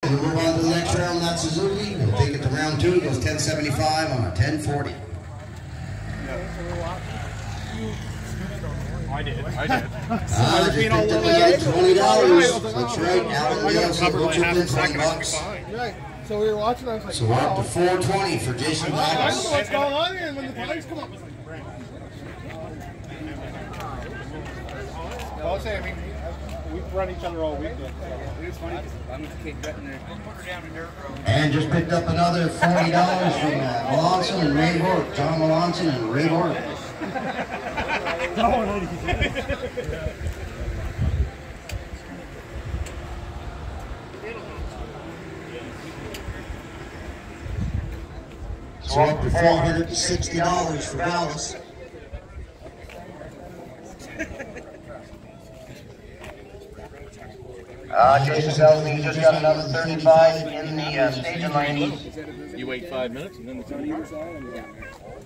We'll move on to the next round, not Suzuki. We'll take it to round 2. It goes 10.75 on a 10.40. I did. Just picked up again $20. That's right. Alan Nielsen, Richard Lynn, $20. Right. So we were watching, I was like, So we're up to $4.20 for Jason I don't know Magnus. what's going on here, and when the flags come up, it's like, I'll say, I mean, we've run each other all weekend. It was funny because I'm going to keep getting there. And just picked up another $40 from Melanson and Ray Bork. John Melanson and Ray Bork. So up to $460 for Dallas. Jason Selby just got another 35 in the stage of 90. You wait 5 minutes and then the 20.